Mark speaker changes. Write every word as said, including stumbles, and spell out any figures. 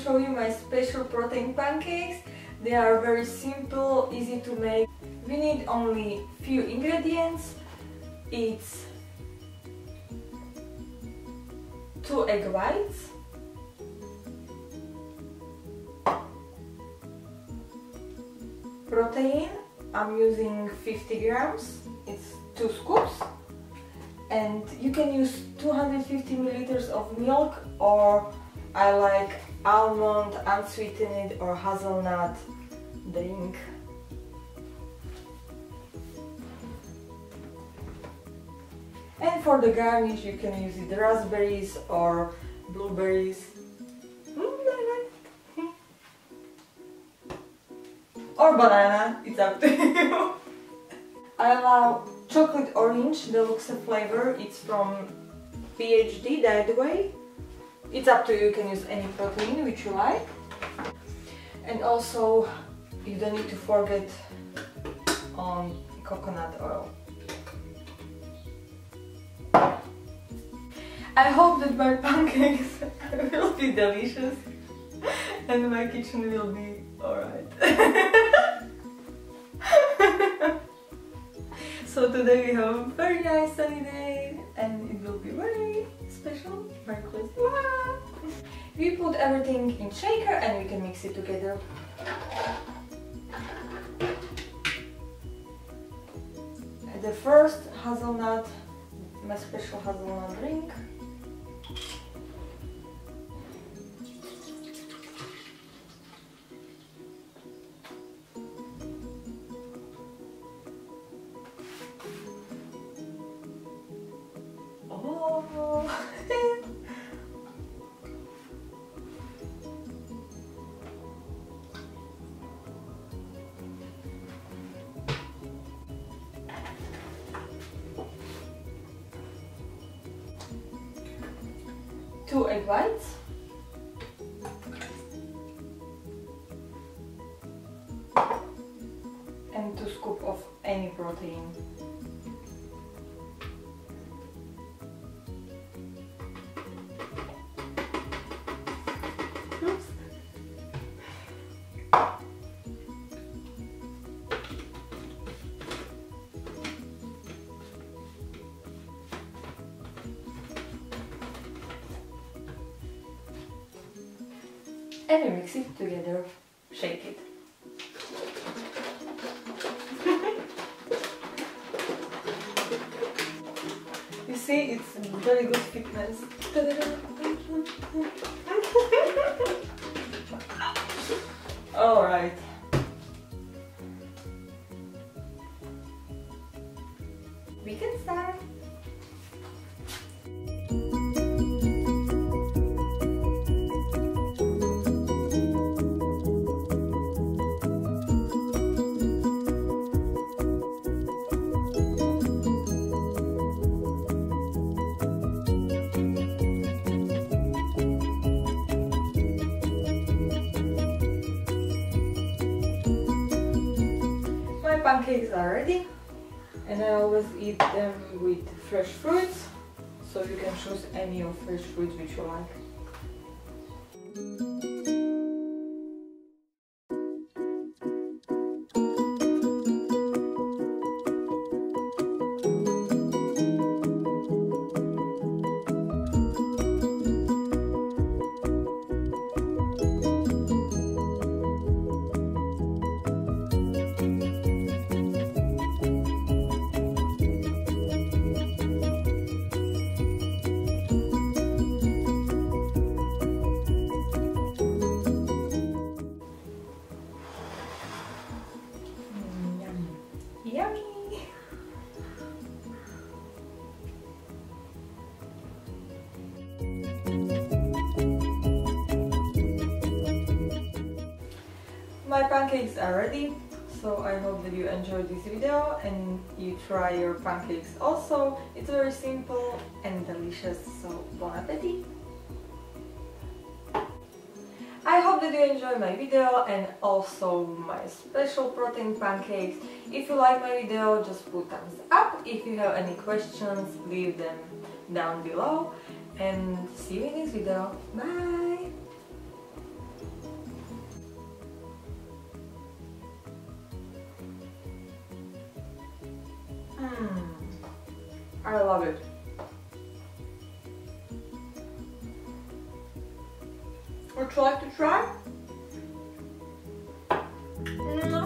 Speaker 1: show you my special protein pancakes. They are very simple, easy to make. We need only few ingredients. It's two egg whites, protein, I'm using fifty grams, it's two scoops, and you can use two hundred fifty milliliters of milk, or I like almond, unsweetened or hazelnut drink. And for the garnish you can use it raspberries or blueberries. Or banana, it's up to you. I love chocolate orange deluxe flavor, it's from PhD Diet Way. It's up to you, you can use any protein which you like. And also you don't need to forget on coconut oil. I hope that my pancakes will be delicious and my kitchen will be alright. So today we have a very nice sunny day and it will be very special, very close. We put everything in shaker and we can mix it together. The first hazelnut, my special hazelnut drink. Oh. Two egg whites, and two scoops of any protein. Oops. And we mix it together, shake it. You see, it's very good fitness. Alright. We can start. Pancakes are ready, and I always eat them with fresh fruits, so you can choose any of fresh fruits which you like. Yummy! My pancakes are ready, so I hope that you enjoyed this video and you try your pancakes also. It's very simple and delicious, so bon appetit! I hope that you enjoyed my video and also my special protein pancakes. If you like my video, just put thumbs up. If you have any questions, leave them down below. And see you in this video. Bye! Hmm. I love it. Would you like to try? Mm.